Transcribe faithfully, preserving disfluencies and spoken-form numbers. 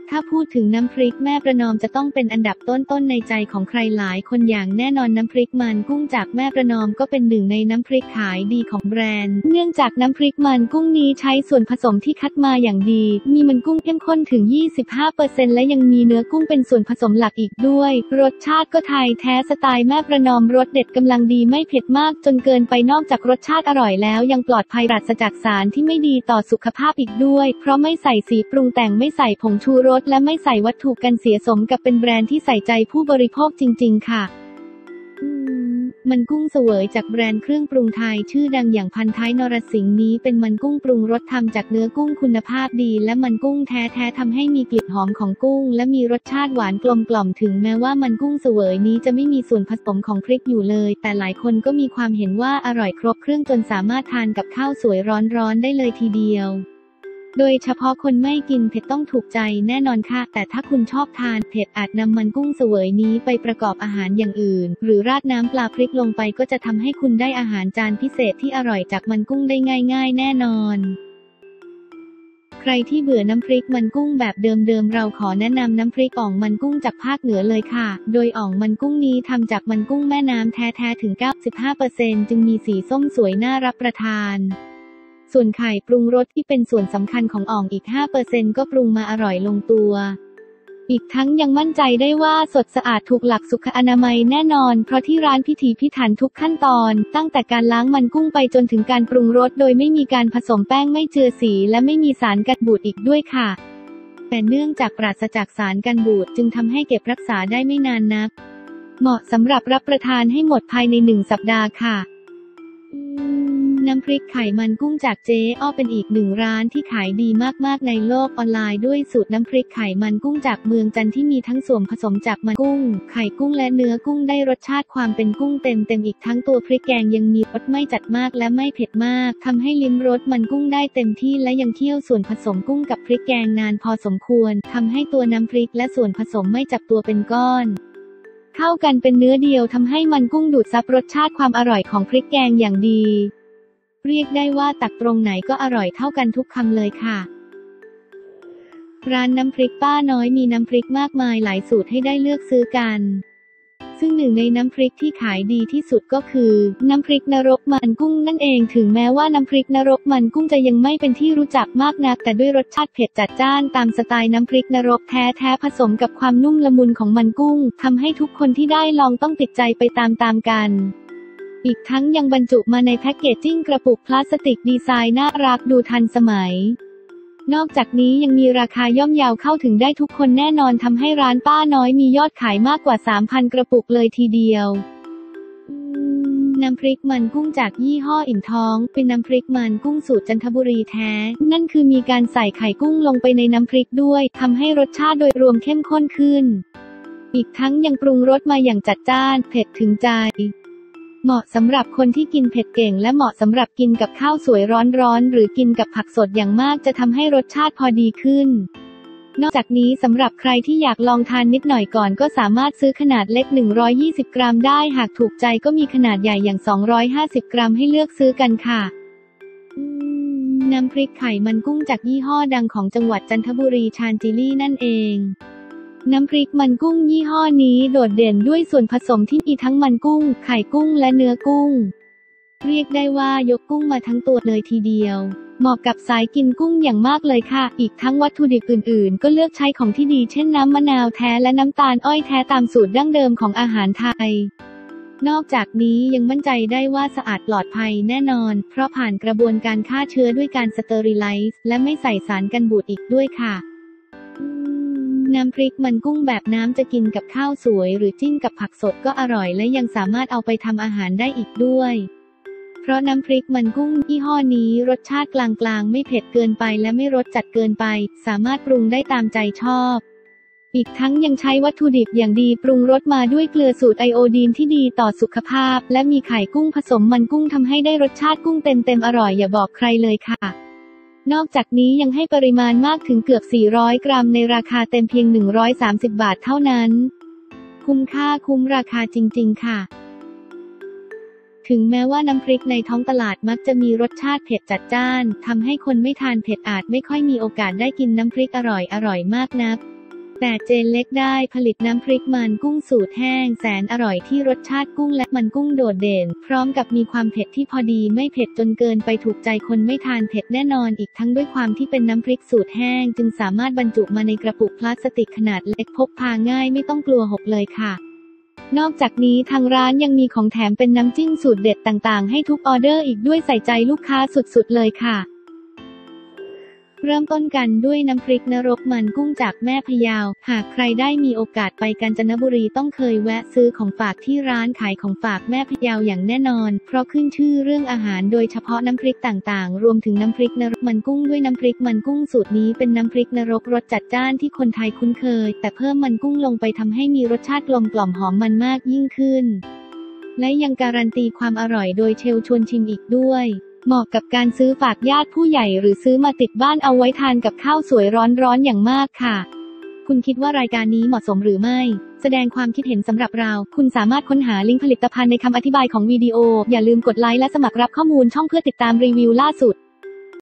ถ้าพูดถึงน้ำพริกแม่ประนอมจะต้องเป็นอันดับต้นๆในใจของใครหลายคนอย่างแน่นอนน้ำพริกมันกุ้งจากแม่ประนอมก็เป็นหนึ่งในน้ำพริกขายดีของแบรนด์เนื่องจากน้ำพริกมันกุ้งนี้ใช้ส่วนผสมที่คัดมาอย่างดีมีมันกุ้งเข้มข้นถึง ยี่สิบห้าเปอร์เซ็นต์ และยังมีเนื้อกุ้งเป็นส่วนผสมหลักอีกด้วยรสชาติก็ไทยแท้สไตล์แม่ประนอมรสเด็ดกำลังดีไม่เผ็ดมากจนเกินไปนอกจากรสชาติอร่อยแล้วยังปลอดภัยปราศจากสารที่ไม่ดีต่อสุขภาพอีกด้วยเพราะไม่ใส่สีปรุงแต่งไม่ใส่ผงชูรสและไม่ใส่วัตถุกันเสียสมกับเป็นแบรนด์ที่ใส่ใจผู้บริโภคจริงๆค่ะมันกุ้งเสวยจากแบรนด์เครื่องปรุงไทยชื่อดังอย่างพันท้ายนรสิงห์นี้เป็นมันกุ้งปรุงรสทำจากเนื้อกุ้งคุณภาพดีและมันกุ้งแท้ๆทำให้มีกลิ่นหอมของกุ้งและมีรสชาติหวานกลมกล่อมถึงแม้ว่ามันกุ้งเสวยนี้จะไม่มีส่วนผสมของพริกอยู่เลยแต่หลายคนก็มีความเห็นว่าอร่อยครบเครื่องจนสามารถทานกับข้าวสวยร้อนๆได้เลยทีเดียวโดยเฉพาะคนไม่กินเผ็ดต้องถูกใจแน่นอนค่ะแต่ถ้าคุณชอบทานเผ็ดอาจนำมันกุ้งเสวยนี้ไปประกอบอาหารอย่างอื่นหรือราดน้ำปลาพริกลงไปก็จะทำให้คุณได้อาหารจานพิเศษที่อร่อยจากมันกุ้งได้ง่ายๆแน่นอนใครที่เบื่อน้ำพริกมันกุ้งแบบเดิมๆเราขอแนะนำน้ำพริกอ่องมันกุ้งจากภาคเหนือเลยค่ะโดยอ่องมันกุ้งนี้ทำจากมันกุ้งแม่น้ำแท้ๆถึง เก้าสิบห้าเปอร์เซ็นต์ จึงมีสีส้มสวยน่ารับประทานส่วนไข่ปรุงรสที่เป็นส่วนสำคัญของอ่องอีก ห้าเปอร์เซ็นต์ ก็ปรุงมาอร่อยลงตัวอีกทั้งยังมั่นใจได้ว่าสดสะอาดถูกหลักสุขอนามัยแน่นอนเพราะที่ร้านพิถีพิถันทุกขั้นตอนตั้งแต่การล้างมันกุ้งไปจนถึงการปรุงรสโดยไม่มีการผสมแป้งไม่เจือสีและไม่มีสารกันบูดอีกด้วยค่ะแต่เนื่องจากปราศจากสารกันบูดจึงทำให้เก็บรักษาได้ไม่นานนักเหมาะสำหรับรับประทานให้หมดภายในหนึ่งสัปดาห์ค่ะน้ำพริกไข่มันกุ้งจากเจ๊อ้อเป็นอีกหนึ่งร้านที่ขายดีมากๆในโลกออนไลน์ด้วยสูตรน้ำพริกไข่มันกุ้งจากเมืองจันทร์ที่มีทั้งส่วนผสมจากมันกุ้งไข่กุ้งและเนื้อกุ้งได้รสชาติความเป็นกุ้งเต็มเต็มอีกทั้งตัวพริกแกงยังมีรสไม่จัดมากและไม่เผ็ดมากทำให้ลิ้มรสมันกุ้งได้เต็มที่และยังเคี่ยวส่วนผสมกุ้งกับพริกแกงนานพอสมควรทำให้ตัวน้ำพริกและส่วนผสมไม่จับตัวเป็นก้อนเข้ากันเป็นเนื้อเดียวทำให้มันกุ้งดูดซับรสชาติความอร่อยของพริกแกงอย่างดีเรียกได้ว่าตักตรงไหนก็อร่อยเท่ากันทุกคำเลยค่ะร้านน้ำพริกป้าน้อยมีน้ำพริกมากมายหลายสูตรให้ได้เลือกซื้อกันซึ่งหนึ่งในน้ำพริกที่ขายดีที่สุดก็คือน้ำพริกนรกมันกุ้งนั่นเองถึงแม้ว่าน้ำพริกนรกมันกุ้งจะยังไม่เป็นที่รู้จักมากนักแต่ด้วยรสชาติเผ็ดจัดจ้านตามสไตล์น้ำพริกนรกแท้ๆผสมกับความนุ่มละมุนของมันกุ้งทำให้ทุกคนที่ได้ลองต้องติดใจไปตามๆกันอีกทั้งยังบรรจุมาในแพ็กเกจจิ้งกระปุกพลาสติกดีไซน์น่ารักดูทันสมัยนอกจากนี้ยังมีราคาย่อมเยาเข้าถึงได้ทุกคนแน่นอนทำให้ร้านป้าน้อยมียอดขายมากกว่า สามพัน กระปุกเลยทีเดียวน้ำพริกมันกุ้งจากยี่ห้ออิ่มท้องเป็นน้ำพริกมันกุ้งสูตรจันทบุรีแท้นั่นคือมีการใส่ไข่กุ้งลงไปในน้ำพริกด้วยทำให้รสชาติโดยรวมเข้มข้นขึ้นอีกทั้งยังปรุงรสมาอย่างจัดจ้านเผ็ดถึงใจเหมาะสำหรับคนที่กินเผ็ดเก่งและเหมาะสำหรับกินกับข้าวสวยร้อนๆหรือกินกับผักสดอย่างมากจะทำให้รสชาติพอดีขึ้นนอกจากนี้สำหรับใครที่อยากลองทานนิดหน่อยก่อนก็สามารถซื้อขนาดเล็กหนึ่งร้อยยี่สิบกรัมได้หากถูกใจก็มีขนาดใหญ่อย่างสองร้อยห้าสิบกรัมให้เลือกซื้อกันค่ะน้ำพริกไข่มันกุ้งจากยี่ห้อดังของจังหวัดจันทบุรีชานจิลี่นั่นเองน้ำพริกมันกุ้งยี่ห้อนี้โดดเด่นด้วยส่วนผสมที่มีทั้งมันกุ้งไข่กุ้งและเนื้อกุ้งเรียกได้ว่ายกกุ้งมาทั้งตัวเลยทีเดียวเหมาะกับสายกินกุ้งอย่างมากเลยค่ะอีกทั้งวัตถุดิบอื่นๆก็เลือกใช้ของที่ดีเช่นน้ำมะนาวแท้และน้ำตาลอ้อยแท้ตามสูตรดั้งเดิมของอาหารไทยนอกจากนี้ยังมั่นใจได้ว่าสะอาดปลอดภัยแน่นอนเพราะผ่านกระบวนการฆ่าเชื้อด้วยการสเตอริไลซ์และไม่ใส่สารกันบูดอีกด้วยค่ะน้ำพริกมันกุ้งแบบน้ำจะกินกับข้าวสวยหรือจิ้มกับผักสดก็อร่อยและยังสามารถเอาไปทำอาหารได้อีกด้วยเพราะน้ำพริกมันกุ้งยี่ห้อนี้รสชาติกลางๆไม่เผ็ดเกินไปและไม่รสจัดเกินไปสามารถปรุงได้ตามใจชอบอีกทั้งยังใช้วัตถุดิบอย่างดีปรุงรสมาด้วยเกลือสูตรไอโอดีนที่ดีต่อสุขภาพและมีไข่กุ้งผสมมันกุ้งทำให้ได้รสชาติกุ้งเต็มๆอร่อยอย่าบอกใครเลยค่ะนอกจากนี้ยังให้ปริมาณมากถึงเกือบสี่ร้อยกรัมในราคาเต็มเพียงหนึ่งร้อยสามสิบบาทเท่านั้นคุ้มค่าคุ้มราคาจริงๆค่ะถึงแม้ว่าน้ำพริกในท้องตลาดมักจะมีรสชาติเผ็ดจัดจ้านทำให้คนไม่ทานเผ็ดอาจไม่ค่อยมีโอกาสได้กินน้ำพริกอร่อยอร่อยมากนักแต่เจนเล็กได้ผลิตน้ำพริกมันกุ้งสูตรแห้งแสนอร่อยที่รสชาติกุ้งและมันกุ้งโดดเด่นพร้อมกับมีความเผ็ดที่พอดีไม่เผ็ดจนเกินไปถูกใจคนไม่ทานเผ็ดแน่นอนอีกทั้งด้วยความที่เป็นน้ำพริกสูตรแห้งจึงสามารถบรรจุมาในกระปุกพลาสติกขนาดเล็กพกพาง่ายไม่ต้องกลัวหกเลยค่ะนอกจากนี้ทางร้านยังมีของแถมเป็นน้ำจิ้มสูตรเด็ดต่างๆให้ทุกออเดอร์อีกด้วยใส่ใจลูกค้าสุดๆเลยค่ะเริ่มต้นกันด้วยน้ำพริกนรกมันกุ้งจากแม่พะเยาหากใครได้มีโอกาสไปกาญจนบุรีต้องเคยแวะซื้อของฝากที่ร้านขายของฝากแม่พะเยาอย่างแน่นอนเพราะขึ้นชื่อเรื่องอาหารโดยเฉพาะน้ำพริกต่างๆรวมถึงน้ำพริกนรกมันกุ้งด้วยน้ำพริกมันกุ้งสูตรนี้เป็นน้ำพริกนรกรสจัดจ้านที่คนไทยคุ้นเคยแต่เพิ่มมันกุ้งลงไปทำให้มีรสชาติกลมกล่อมหอมมันมากยิ่งขึ้นและยังการันตีความอร่อยโดยเชลชวนชิมอีกด้วยเหมาะกับการซื้อฝากญาติผู้ใหญ่หรือซื้อมาติดบ้านเอาไว้ทานกับข้าวสวยร้อนๆอย่างมากค่ะคุณคิดว่ารายการนี้เหมาะสมหรือไม่แสดงความคิดเห็นสำหรับเราคุณสามารถค้นหาลิงก์ผลิตภัณฑ์ในคำอธิบายของวิดีโออย่าลืมกดไลค์และสมัครรับข้อมูลช่องเพื่อติดตามรีวิวล่าสุด